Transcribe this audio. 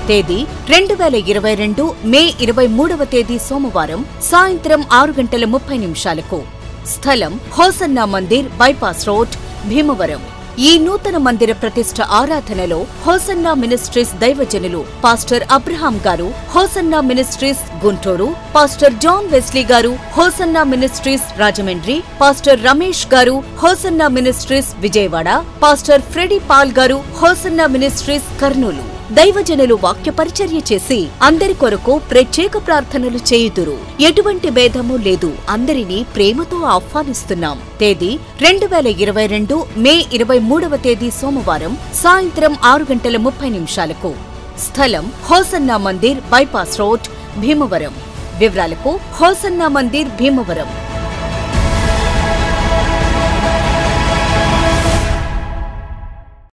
తేదీ 2022 మే 23వ తేదీ సోమవారం సాయంత్రం 6:30 స్థలం Hosanna Mandir, bypass road, Bhimavaram. ఈ నూతన మందిర ప్రతిష్ఠ ఆరాధనలో హోసన్నా మినిస్ట్రీస్ దైవజనులు పాస్టర్ అబ్రహాం గారు, Hosanna ministries Guntur, pastor John Wesley గారు, Hosanna ministries Rajahmundry, pastor Ramesh గారు, Hosanna ministries Vijayawada, pastor Freddy Paul గారు, హోసన్నా మినిస్ట్రీస్ కర్నూలు దైవజనులు వాక్య పరిచర్య చేసి అందరి కొరకు ప్రత్యేక ప్రార్థనలు చేయుదురు. ఎటువంటి భేదము లేదు. అందరినీ ప్రేమతో ఆహ్వానిస్తున్నాం. తేదీ 2022 మే 23వ తేదీ సోమవారం సాయంత్రం 6:30 స్థలం Hosanna Mandir, bypass road, Bhimavaram. వివరాలకు హోసన్నా మందిర్, భీమవరం.